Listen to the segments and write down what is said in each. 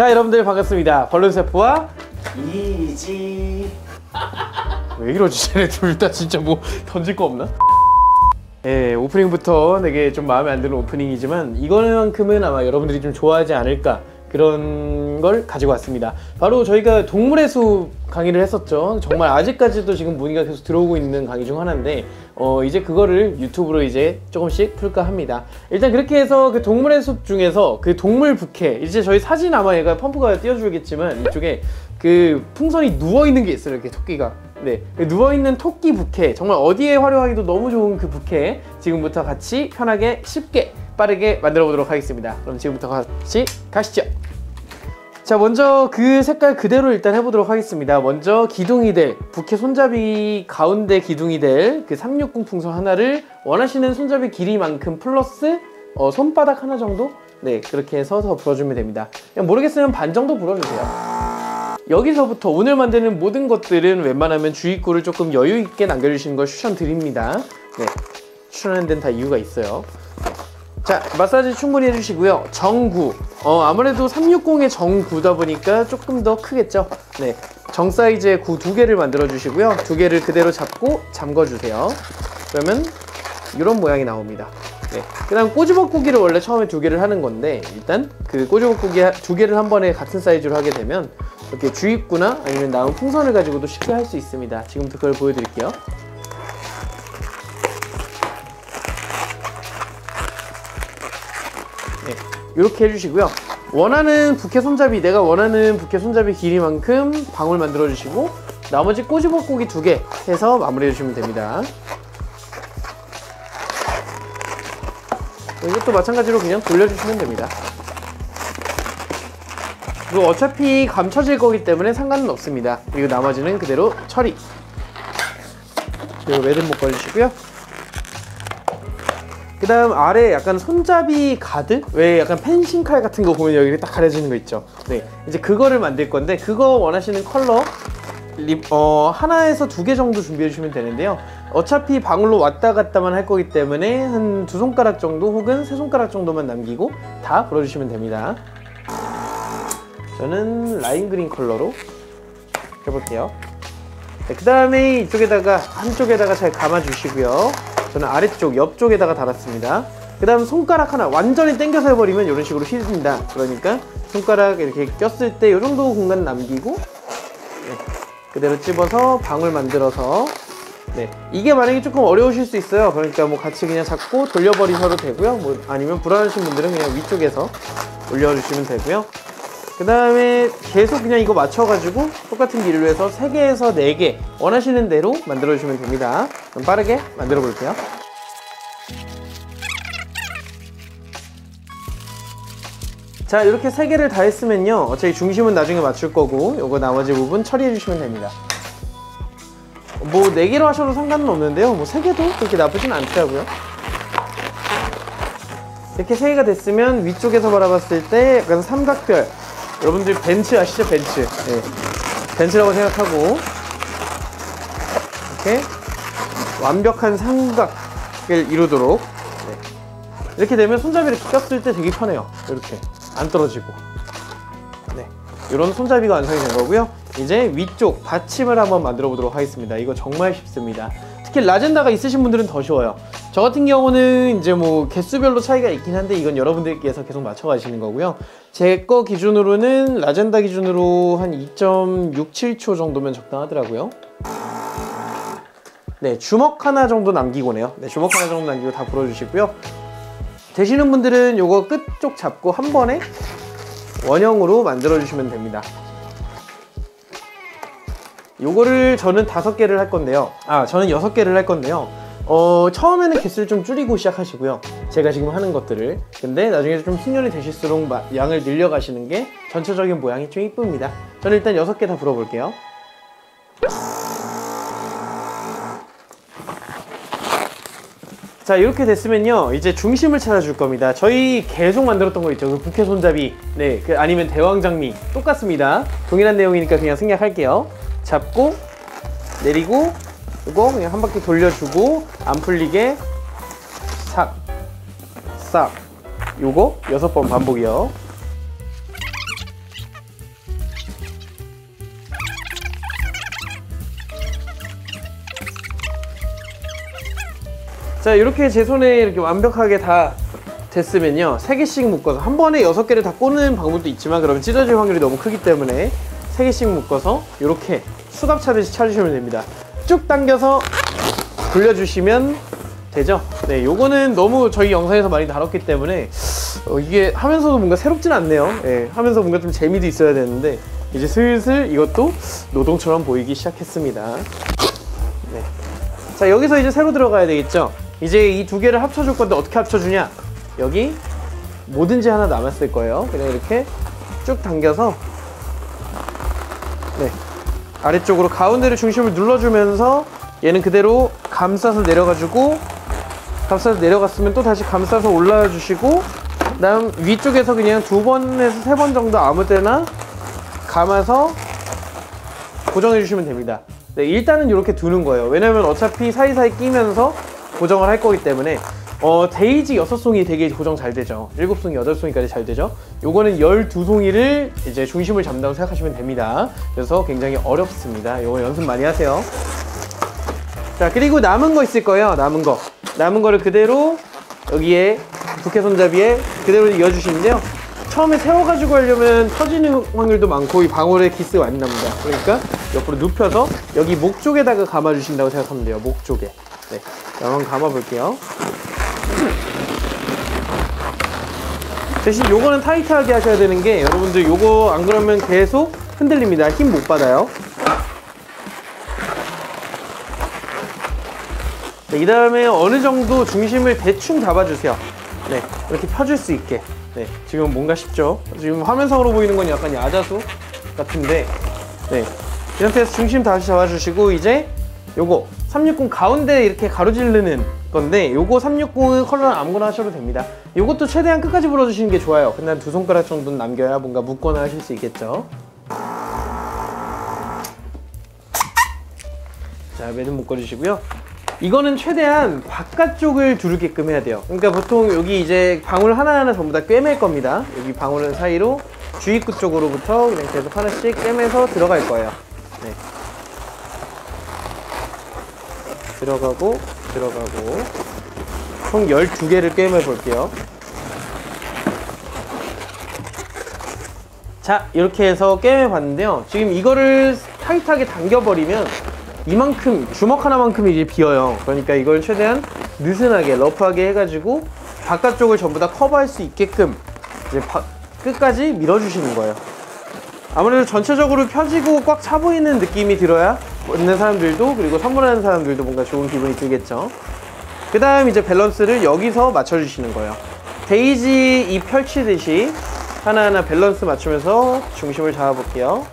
자, 여러분들 반갑습니다. 벌룬세프와 이지. 왜 이러지? 쟤네 둘 다 진짜 뭐 던질 거 없나? 예, 오프닝부터 되게 좀 마음에 안 드는 오프닝이지만 이거만큼은 아마 여러분들이 좀 좋아하지 않을까, 그런 걸 가지고 왔습니다. 바로 저희가 동물의 숲 강의를 했었죠. 정말 아직까지도 지금 문의가 계속 들어오고 있는 강의 중 하나인데 이제 그거를 유튜브로 이제 조금씩 풀까 합니다. 일단 그렇게 해서 그 동물의 숲 중에서 그 동물 부캐, 이제 저희 사진 아마 얘가 펌프가 띄워주겠지만 이쪽에 그 풍선이 누워있는 게 있어요. 이렇게 토끼가. 네, 누워있는 토끼 부캐, 정말 어디에 활용하기도 너무 좋은 그 부캐 지금부터 같이 편하게 쉽게 빠르게 만들어 보도록 하겠습니다. 그럼 지금부터 같이 가시죠. 자, 먼저 그 색깔 그대로 일단 해보도록 하겠습니다. 먼저 기둥이 될, 부캐 손잡이 가운데 기둥이 될 그 360 풍선 하나를 원하시는 손잡이 길이만큼 플러스 손바닥 하나 정도? 네, 그렇게 해서 더 불어주면 됩니다. 그냥 모르겠으면 반 정도 불어주세요. 여기서부터 오늘 만드는 모든 것들은 웬만하면 주입구를 조금 여유있게 남겨주시는 걸 추천드립니다. 네, 추천하는 데는 다 이유가 있어요. 자, 마사지 충분히 해주시고요. 정구, 아무래도 360의 정구다 보니까 조금 더 크겠죠. 네, 정 사이즈의 구 2개를 만들어 주시고요. 2개를 그대로 잡고 잠궈 주세요. 그러면 이런 모양이 나옵니다. 네, 그 다음 꼬집어꾸기를 원래 처음에 2개를 하는 건데, 일단 그 꼬집어꾸기 2개를 한 번에 같은 사이즈로 하게 되면 이렇게 주입구나 아니면 나온 풍선을 가지고도 쉽게 할 수 있습니다. 지금부터 그걸 보여드릴게요. 네, 이렇게 해주시고요. 원하는 부캐 손잡이, 내가 원하는 부캐 손잡이 길이만큼 방울 만들어 주시고 나머지 꼬집어꾸기 2개 해서 마무리해 주시면 됩니다. 이것도 마찬가지로 그냥 돌려주시면 됩니다. 그리고 어차피 감춰질 거기 때문에 상관은 없습니다. 그리고 나머지는 그대로 처리. 그리고 매듭 묶어주시고요. 그 다음 아래 약간 손잡이 가드? 왜 약간 펜싱 칼 같은 거 보면 여기 딱 가려지는 거 있죠? 네, 이제 그거를 만들 건데, 그거 원하시는 컬러 하나에서 2개 정도 준비해 주시면 되는데요. 어차피 방울로 왔다 갔다만 할 거기 때문에 한 2손가락 정도 혹은 3손가락 정도만 남기고 다 불어주시면 됩니다. 저는 라임 그린 컬러로 해볼게요. 네, 그 다음에 이쪽에다가 한쪽에다가 잘 감아주시고요. 저는 아래쪽 옆쪽에다가 달았습니다. 그 다음 손가락 하나 완전히 당겨서 해버리면 이런 식으로 휘집니다. 그러니까 손가락 이렇게 꼈을 때 이 정도 공간 남기고, 네, 그대로 찝어서 방울 만들어서, 네, 이게 만약에 조금 어려우실 수 있어요. 그러니까 뭐 같이 그냥 잡고 돌려버리셔도 되고요. 뭐 아니면 불안하신 분들은 그냥 위쪽에서 올려주시면 되고요. 그 다음에 계속 그냥 이거 맞춰가지고 똑같은 길이로 해서 3개에서 4개 원하시는 대로 만들어주시면 됩니다. 그럼 빠르게 만들어 볼게요. 자, 이렇게 3개를 다 했으면요, 어차피 중심은 나중에 맞출 거고 요거 나머지 부분 처리해 주시면 됩니다. 뭐 4개로 하셔도 상관은 없는데요, 뭐 3개도 그렇게 나쁘진 않더라고요. 이렇게 3개가 됐으면 위쪽에서 바라봤을 때 약간 삼각별, 여러분들 벤츠 아시죠? 벤츠. 네, 벤츠라고 생각하고 이렇게 완벽한 삼각을 이루도록, 네, 이렇게 되면 손잡이를 꼈을 때 되게 편해요. 이렇게 안 떨어지고. 네, 이런 손잡이가 완성이 된 거고요. 이제 위쪽 받침을 한번 만들어 보도록 하겠습니다. 이거 정말 쉽습니다. 특히 라젠다가 있으신 분들은 더 쉬워요. 저 같은 경우는 이제 뭐 개수별로 차이가 있긴 한데 이건 여러분들께서 계속 맞춰 가시는 거고요. 제 거 기준으로는 라젠다 기준으로 한 2.67초 정도면 적당하더라고요. 네, 주먹 하나 정도 남기고네요. 네, 주먹 하나 정도 남기고 다 불어주시고요. 되시는 분들은 요거 끝쪽 잡고 한 번에 원형으로 만들어 주시면 됩니다. 요거를 저는 5개를 할 건데요. 저는 6개를 할 건데요. 처음에는 개수를 좀 줄이고 시작하시고요. 제가 지금 하는 것들을. 근데 나중에 좀 숙련이 되실수록 양을 늘려가시는 게 전체적인 모양이 좀 이쁩니다. 저는 일단 6개 다 불어볼게요. 자, 이렇게 됐으면요, 이제 중심을 찾아줄 겁니다. 저희 계속 만들었던 거 있죠, 그 부캐 손잡이. 네, 아니면 대왕장미 똑같습니다. 동일한 내용이니까 그냥 생략할게요. 잡고 내리고 이거 그냥 한 바퀴 돌려주고 안 풀리게 싹 싹, 요거 6번 반복이요. 자, 이렇게 제 손에 이렇게 완벽하게 다 됐으면요, 3개씩 묶어서 한 번에 6개를 다 꽂는 방법도 있지만 그러면 찢어질 확률이 너무 크기 때문에 3개씩 묶어서 이렇게 수갑 차듯이 차주시면 됩니다. 쭉 당겨서 돌려주시면 되죠. 네, 요거는 너무 저희 영상에서 많이 다뤘기 때문에 이게 하면서도 뭔가 새롭진 않네요. 네, 하면서 뭔가 좀 재미도 있어야 되는데 이제 슬슬 이것도 노동처럼 보이기 시작했습니다. 네. 자, 여기서 이제 새로 들어가야 되겠죠. 이제 이 2개를 합쳐줄 건데 어떻게 합쳐주냐, 여기 뭐든지 하나 남았을 거예요. 그냥 이렇게 쭉 당겨서 네, 아래쪽으로 가운데를 중심을 눌러주면서 얘는 그대로 감싸서 내려가지고, 감싸서 내려갔으면 또 다시 감싸서 올라와 주시고, 그다음 위쪽에서 그냥 2번에서 3번 정도 아무 때나 감아서 고정해 주시면 됩니다. 네, 일단은 이렇게 두는 거예요. 왜냐면 어차피 사이사이 끼면서 고정을 할 거기 때문에. 데이지 6송이 되게 고정 잘 되죠. 7송이, 8송이까지 잘 되죠. 요거는 12송이를 이제 중심을 잡는다고 생각하시면 됩니다. 그래서 굉장히 어렵습니다. 요거 연습 많이 하세요. 자, 그리고 남은 거 있을 거예요. 남은 거를 그대로 여기에 부캐 손잡이에 그대로 이어주시는데요. 처음에 세워가지고 하려면 터지는 확률도 많고 이 방울에 기스가 많이 납니다. 그러니까 옆으로 눕혀서 여기 목 쪽에다가 감아주신다고 생각하면 돼요. 목 쪽에. 네, 한번 감아볼게요. 대신 요거는 타이트하게 하셔야 되는 게, 여러분들 요거 안 그러면 계속 흔들립니다. 힘 못 받아요. 네, 이 다음에 어느 정도 중심을 대충 잡아주세요. 네, 이렇게 펴줄 수 있게. 네, 지금 뭔가 쉽죠? 지금 화면상으로 보이는 건 약간 야자수 같은데, 네, 이 상태에서 중심 다시 잡아주시고, 이제 요거 360 가운데 이렇게 가로지르는 건데, 요거 360은 컬러는 아무거나 하셔도 됩니다. 요것도 최대한 끝까지 불어주시는 게 좋아요. 근데 한 2손가락 정도는 남겨야 뭔가 묶거나 하실 수 있겠죠. 자, 매듭 묶어주시고요. 이거는 최대한 바깥쪽을 두르게끔 해야 돼요. 그러니까 보통 여기 이제 방울 하나하나 전부 다 꿰맬 겁니다. 여기 방울 사이로 주입구 쪽으로부터 그냥 계속 하나씩 꿰매서 들어갈 거예요. 네. 들어가고 총 12개를 꿰매 볼게요. 자, 이렇게 해서 꿰매 봤는데요. 지금 이거를 타이트하게 당겨버리면 이만큼, 주먹 하나만큼이 이제 비어요. 그러니까 이걸 최대한 느슨하게, 러프하게 해가지고 바깥쪽을 전부 다 커버할 수 있게끔 이제 끝까지 밀어주시는 거예요. 아무래도 전체적으로 펴지고 꽉 차 보이는 느낌이 들어야 있는 사람들도, 그리고 선물하는 사람들도 뭔가 좋은 기분이 들겠죠. 그 다음 이제 밸런스를 여기서 맞춰주시는 거예요. 데이지 이 펼치듯이 하나하나 밸런스 맞추면서 중심을 잡아볼게요.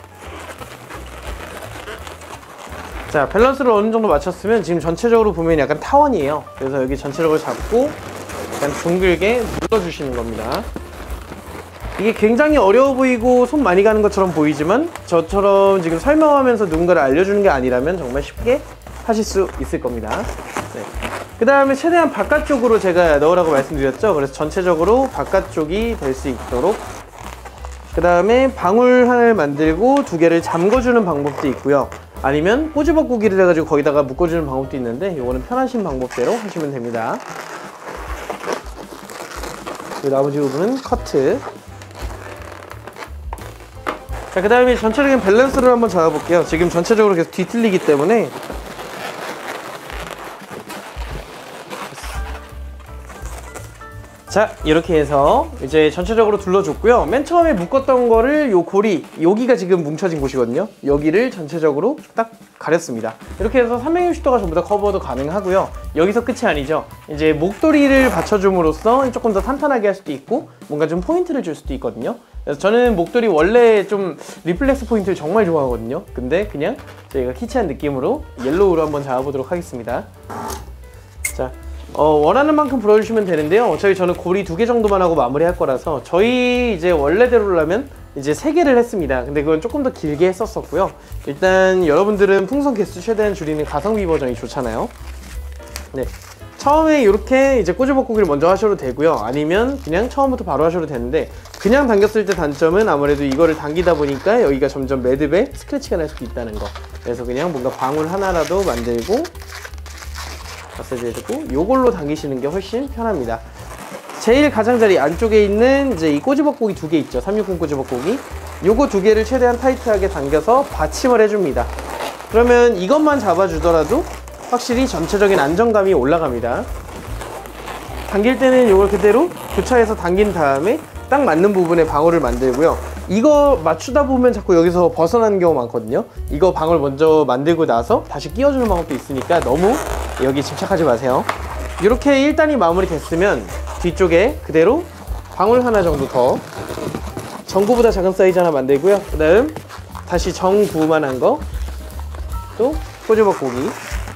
자, 밸런스를 어느 정도 맞췄으면 지금 전체적으로 보면 약간 타원이에요. 그래서 여기 전체적으로 잡고 약간 둥글게 눌러주시는 겁니다. 이게 굉장히 어려워 보이고 손 많이 가는 것처럼 보이지만, 저처럼 지금 설명하면서 누군가를 알려주는 게 아니라면 정말 쉽게 하실 수 있을 겁니다. 네. 그 다음에 최대한 바깥쪽으로 제가 넣으라고 말씀드렸죠. 그래서 전체적으로 바깥쪽이 될 수 있도록. 그 다음에 방울 하나를 만들고 2개를 잠궈주는 방법도 있고요. 아니면 꼬집어 꾸기를 해가지고 거기다가 묶어주는 방법도 있는데, 이거는 편하신 방법대로 하시면 됩니다. 그리고 나머지 부분은 커트. 자, 그 다음에 전체적인 밸런스를 한번 잡아볼게요. 지금 전체적으로 계속 뒤틀리기 때문에. 자, 이렇게 해서 이제 전체적으로 둘러줬고요. 맨 처음에 묶었던 거를 요 고리, 여기가 지금 뭉쳐진 곳이거든요. 여기를 전체적으로 딱 가렸습니다. 이렇게 해서 360도가 전부 다 커버도 가능하고요. 여기서 끝이 아니죠. 이제 목도리를 받쳐줌으로써 조금 더 탄탄하게 할 수도 있고, 뭔가 좀 포인트를 줄 수도 있거든요. 그래서 저는 목도리 원래 좀 리플렉스 포인트를 정말 좋아하거든요. 근데 그냥 저희가 키치한 느낌으로 옐로우로 한번 잡아보도록 하겠습니다. 자, 원하는 만큼 불어주시면 되는데요. 어차피 저는 고리 2개 정도만 하고 마무리할 거라서, 저희 이제 원래대로라면 이제 3개를 했습니다. 근데 그건 조금 더 길게 했었고요. 일단 여러분들은 풍선 개수 최대한 줄이는 가성비 버전이 좋잖아요. 네, 처음에 이렇게 이제 꼬집어 꾸기를 먼저 하셔도 되고요. 아니면 그냥 처음부터 바로 하셔도 되는데, 그냥 당겼을 때 단점은 아무래도 이거를 당기다 보니까 여기가 점점 매듭에 스크래치가 날 수도 있다는 거. 그래서 그냥 뭔가 방울 하나라도 만들고 마사지 해주고 요걸로 당기시는 게 훨씬 편합니다. 제일 가장자리 안쪽에 있는 이제 이 꼬집어고기 2개 있죠. 360 꼬집어고기. 요거 2개를 최대한 타이트하게 당겨서 받침을 해줍니다. 그러면 이것만 잡아주더라도 확실히 전체적인 안정감이 올라갑니다. 당길 때는 요걸 그대로 교차해서 당긴 다음에 딱 맞는 부분에 방울을 만들고요. 이거 맞추다 보면 자꾸 여기서 벗어나는 경우 많거든요. 이거 방울 먼저 만들고 나서 다시 끼워주는 방법도 있으니까 너무 여기 집착하지 마세요. 이렇게 1단이 마무리 됐으면 뒤쪽에 그대로 방울 하나 정도 더, 전구보다 작은 사이즈 하나 만들고요. 그 다음 다시 정구만한 거 또 꼬집어고기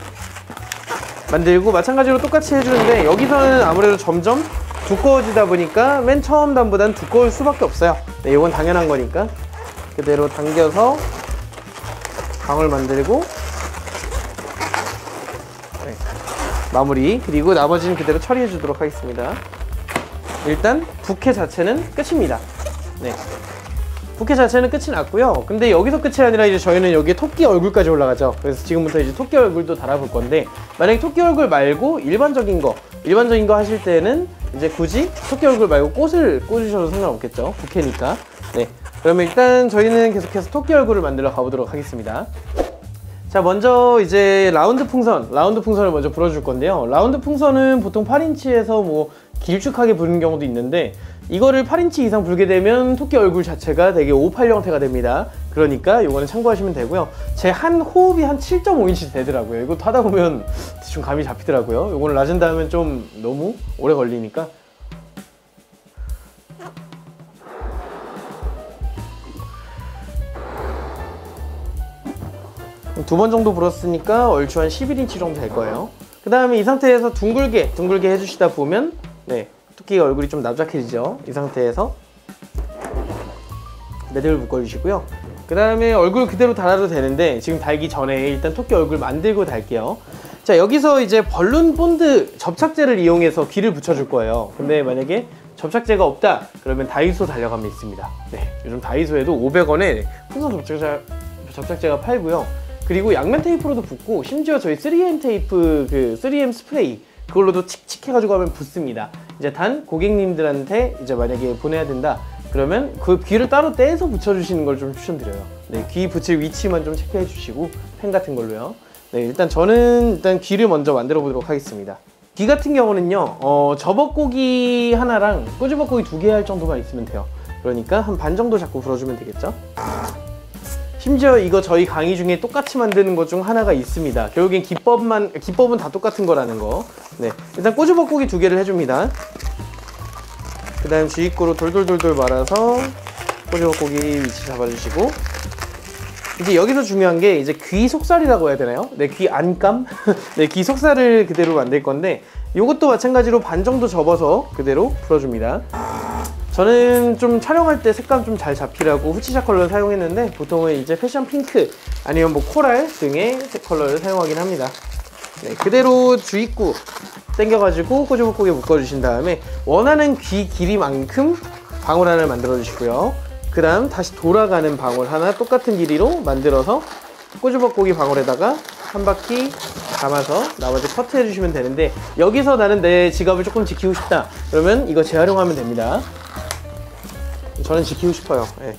만들고 마찬가지로 똑같이 해주는데, 여기서는 아무래도 점점 두꺼워지다 보니까 맨 처음 단보단 두꺼울 수밖에 없어요. 네, 이건 당연한 거니까 그대로 당겨서 방울 만들고 네, 마무리. 그리고 나머지는 그대로 처리해 주도록 하겠습니다. 일단 부케 자체는 끝입니다. 네, 부케 자체는 끝이 났고요. 근데 여기서 끝이 아니라 이제 저희는 여기에 토끼 얼굴까지 올라가죠. 그래서 지금부터 이제 토끼 얼굴도 달아볼 건데, 만약에 토끼 얼굴 말고 일반적인 거 하실 때는 이제 굳이 토끼 얼굴 말고 꽃을 꽂으셔도 상관없겠죠. 부케니까. 네, 그러면 일단 저희는 계속해서 토끼 얼굴을 만들어 가보도록 하겠습니다. 자, 먼저 이제 라운드 풍선을 먼저 불어줄 건데요. 라운드 풍선은 보통 8인치에서 뭐 길쭉하게 부는 경우도 있는데, 이거를 8인치 이상 불게 되면 토끼 얼굴 자체가 되게 5-8 형태가 됩니다. 그러니까 이거는 참고하시면 되고요. 제 한 호흡이 한 7.5인치 되더라고요. 이거 하다 보면 대충 감이 잡히더라고요. 이거는 라젠다 하면 좀 너무 오래 걸리니까. 두 번 정도 불었으니까 얼추 한 11인치 정도 될 거예요. 그 다음에 이 상태에서 둥글게 해주시다 보면 네, 토끼 얼굴이 좀 납작해지죠. 이 상태에서 매듭을 묶어주시고요. 그 다음에 얼굴 그대로 달아도 되는데, 지금 달기 전에 일단 토끼 얼굴 만들고 달게요. 자, 여기서 이제 벌룬 본드 접착제를 이용해서 귀를 붙여줄 거예요. 근데 만약에 접착제가 없다 그러면 다이소 달려가면 있습니다. 네, 요즘 다이소에도 500원에 풍선 접착제가 팔고요. 그리고 양면 테이프로도 붙고, 심지어 저희 3M 테이프, 그 3M 스프레이 그걸로도 칙칙 해가지고 하면 붙습니다. 이제 단 고객님들한테 이제 만약에 보내야 된다 그러면 그 귀를 따로 떼서 붙여주시는 걸 좀 추천드려요. 네, 귀 붙일 위치만 좀 체크해 주시고, 펜 같은 걸로요. 네, 일단 저는 귀를 먼저 만들어 보도록 하겠습니다. 귀 같은 경우는요, 접어고기 하나랑 꼬집어고기 2개 할 정도만 있으면 돼요. 그러니까 한 반 정도 잡고 불어주면 되겠죠. 심지어 이거 저희 강의 중에 똑같이 만드는 것 중 하나가 있습니다. 결국엔 기법은 다 똑같은 거라는 거. 네, 일단 꼬집어고기 2개를 해줍니다. 그 다음 주입구로 돌돌돌돌 말아서 꼬집어고기 위치 잡아주시고, 이제 여기서 중요한 게 이제 귀 속살이라고 해야 되나요? 네, 귀 안감? 네, 귀 속살을 그대로 만들 건데, 이것도 마찬가지로 반 정도 접어서 그대로 풀어줍니다. 저는 좀 촬영할 때 색감 좀 잘 잡히라고 후치샷 컬러를 사용했는데, 보통은 이제 패션 핑크 아니면 뭐 코랄 등의 색 컬러를 사용하긴 합니다. 네, 그대로 주입구 당겨가지고 꼬집어고기 묶어주신 다음에 원하는 귀 길이만큼 방울 하나를 만들어 주시고요. 그 다음 다시 돌아가는 방울 하나 똑같은 길이로 만들어서 꼬집어고기 방울에다가 한 바퀴 감아서 나머지 커트 해주시면 되는데, 여기서 나는 내 지갑을 조금 지키고 싶다 그러면 이거 재활용하면 됩니다. 저는 지키고 싶어요. 네.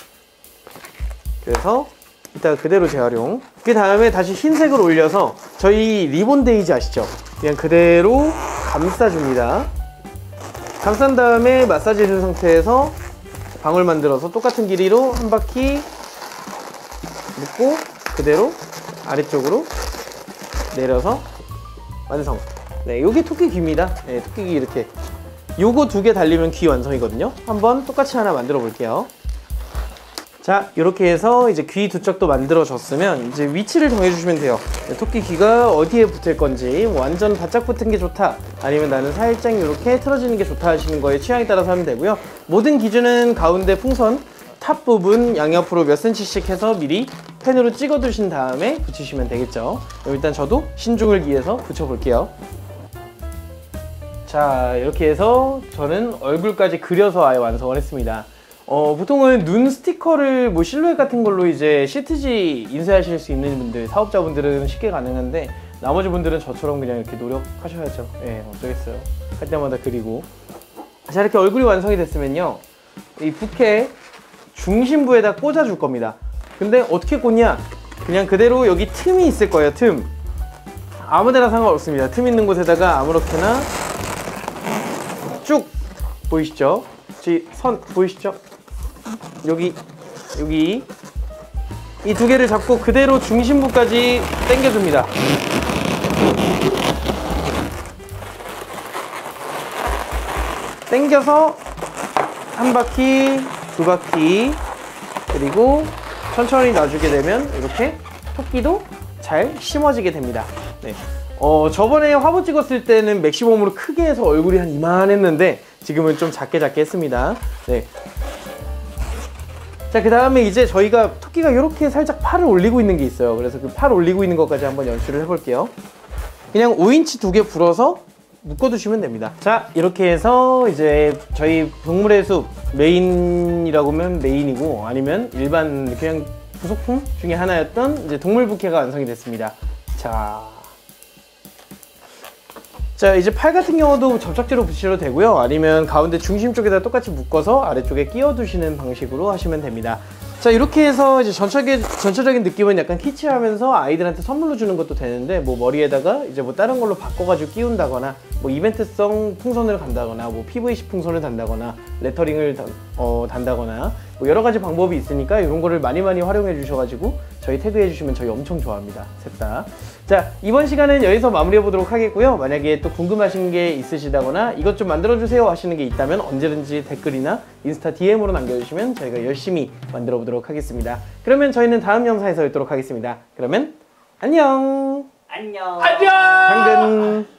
그래서 이따가 그대로 재활용. 그 다음에 다시 흰색을 올려서 저희 리본 데이지 아시죠? 그냥 그대로 감싸줍니다. 감싼 다음에 마사지 해준 상태에서 방울 만들어서 똑같은 길이로 한 바퀴 묶고 그대로 아래쪽으로 내려서 완성. 네, 요게 토끼 귀입니다. 네, 토끼 귀 이렇게. 요거 2개 달리면 귀 완성이거든요. 한번 똑같이 하나 만들어 볼게요. 자, 이렇게 해서 이제 귀 두 짝도 만들어졌으면 이제 위치를 정해주시면 돼요. 토끼 귀가 어디에 붙을 건지, 뭐 완전 바짝 붙은 게 좋다 아니면 나는 살짝 이렇게 틀어지는 게 좋다 하시는 거에 취향에 따라서 하면 되고요. 모든 기준은 가운데 풍선 탑 부분 양옆으로 몇 cm씩 해서 미리 펜으로 찍어 두신 다음에 붙이시면 되겠죠. 일단 저도 신중을 기해서 붙여 볼게요. 자, 이렇게 해서 저는 얼굴까지 그려서 아예 완성을 했습니다. 보통은 눈 스티커를 뭐 실루엣 같은 걸로 이제 시트지 인쇄하실 수 있는 분들, 사업자분들은 쉽게 가능한데, 나머지 분들은 저처럼 그냥 이렇게 노력하셔야죠. 예, 어쩌겠어요. 할 때마다 그리고. 자, 이렇게 얼굴이 완성이 됐으면요, 이 부케 중심부에다 꽂아줄 겁니다. 근데 어떻게 꽂냐? 그냥 그대로 여기 틈이 있을 거예요. 틈. 아무데나 상관없습니다. 틈 있는 곳에다가 아무렇게나 쭉, 보이시죠? 선 보이시죠? 여기 이 두 개를 잡고 그대로 중심부까지 당겨줍니다. 당겨서 한 바퀴, 두 바퀴, 그리고 천천히 놔주게 되면 이렇게 토끼도 잘 심어지게 됩니다. 네. 저번에 화보 찍었을 때는 맥시멈으로 크게 해서 얼굴이 한 이만했는데 지금은 좀 작게 했습니다. 네. 자, 그 다음에 이제 저희가 토끼가 이렇게 살짝 팔을 올리고 있는 게 있어요. 그래서 그 팔 올리고 있는 것까지 한번 연출을 해볼게요. 그냥 5인치 2개 불어서 묶어두시면 됩니다. 자, 이렇게 해서 이제 저희 동물의 숲 메인이라고 하면 메인이고, 아니면 일반 그냥 부속품 중에 하나였던 이제 동물 부케가 완성이 됐습니다. 자, 이제 팔 같은 경우도 접착제로 붙이셔도 되고요, 아니면 가운데 중심 쪽에다 똑같이 묶어서 아래쪽에 끼워 두시는 방식으로 하시면 됩니다. 자, 이렇게 해서 이제 전체적인 느낌은 약간 키치하면서 아이들한테 선물로 주는 것도 되는데, 뭐 머리에다가 이제 뭐 다른 걸로 바꿔가지고 끼운다거나, 뭐 이벤트성 풍선을 간다거나, 뭐 PVC 풍선을 단다거나, 레터링을 단다거나, 뭐 여러 가지 방법이 있으니까 이런 거를 많이 활용해 주셔가지고 저희 태그해 주시면 저희 엄청 좋아합니다. 셋 다. 자, 이번 시간은 여기서 마무리해 보도록 하겠고요. 만약에 또 궁금하신 게 있으시다거나 이것 좀 만들어 주세요 하시는 게 있다면 언제든지 댓글이나 인스타 DM으로 남겨주시면 저희가 열심히 만들어 보도록 하겠습니다. 그러면 저희는 다음 영상에서 뵙도록 하겠습니다. 그러면 안녕. 안녕. 당근.